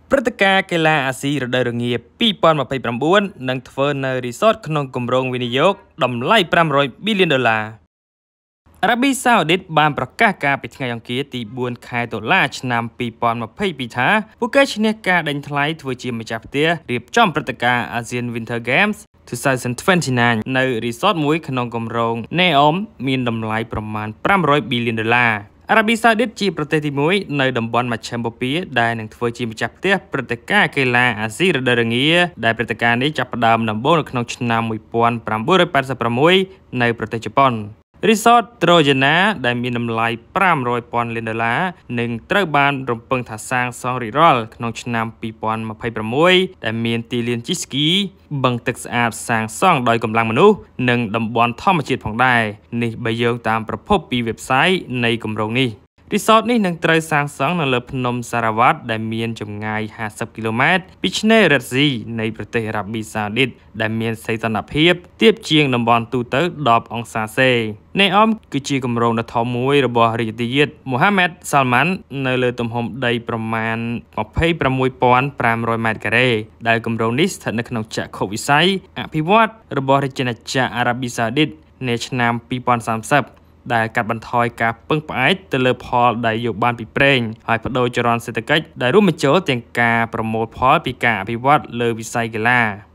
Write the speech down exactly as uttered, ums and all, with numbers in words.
ព្រឹត្តិការណ៍កីឡាអាស៊ីរដូវរងាពីរពាន់ម្ភៃប្រាំបួននឹងធ្វើនៅរីសតក្នុងគម្រោងវិនិយោគតម្លៃប្រាំរយប៊ីលានដុល្លារអារ៉ាប៊ីសាអូឌីតបានប្រកាសកាលពីថ្ងៃអង្គារទីបួនខែតុលាឆ្នាំពីរពាន់ម្ភៃពីរថាពួកគេឈ្នះការដេញថ្លៃធ្វើជាម្ចាស់ផ្ទះរៀបចំព្រឹត្តិការណ៍ ASEAN Winter Games two thousand twenty-nine នៅរីសតមួយក្នុងគម្រោង Neom មានតម្លៃប្រមាណប្រាំរយប៊ីលានដុល្លារអារ៉ាប៊ីសាអូឌីតជាប្រទេសទីមួយនៅតំបន់មជ្ឈិមបូព៌ាដែលនឹងធ្វើជាម្ចាស់ផ្ទះព្រឹត្តិការណ៍កីឡាអាស៊ីរដូវរងាដែលព្រឹត្តិការណ៍នេះចាប់ផ្ដើមដំបូងនៅក្នុងឆ្នាំmột nghìn tám trăm tám mươi sáuនៅប្រទេសជប៉ុនរីសត Trojana ដែលមានតម្លៃប្រាំរយពាន់លានដុល្លារនឹងត្រូវបានរំពឹងថាសាងសង់រីករាល់ក្នុងឆ្នាំពីរពាន់ម្ភៃប្រាំមួយដែលមានទីលានជិះស្គីបឹងទឹកស្អាតសាងសង់ដោយកម្លាំងមនុស្សនិងតំបន់ធម្មជាតិផងដែរនេះបើយោងតាមប្រភពពី website នៃគម្រោងនេះរីសតនេះនឹងត្រូវសាងសង់នៅលើភ្នំសារ៉ាវ៉ាត់ដែលមានចម្ងាយห้าสิบគីឡូម៉ែត្រពីឆ្នេររ៉ាត់ស៊ីនៃប្រទេសអារ៉ាប៊ីសាអូឌីតដែលមានសីតុណ្ហភាពទាបជាងតំបន់ទូទៅដប់អង្សាសេណេអមគឺជាគម្រោងដ៏ធំមួយរបស់រាជទាយាទមូហាម៉ែតសាល់ម៉ាន់នៅលើទំហំដីប្រមាណម្ភៃប្រាំមួយពាន់ប្រាំរយម៉ែត្រការ៉េដែលគម្រោងនេះស្ថិតនៅក្នុងចក្ខុវិស័យអភិវឌ្ឍរបស់រាជាណាចក្រអារ៉ាប៊ីសាអូឌីតនាឆ្នាំពីរពាន់សាមសិបដែលកាត់បន្ថយការពឹងផ្អែកទៅលើផលដែលយកបានពីប្រេងហើយបដូរចរន្តសេដ្ឋកិច្ចដែលរួមបញ្ចូលទាំងការប្រមូលផលពីការអភិវឌ្ឍលើវិស័យកីឡា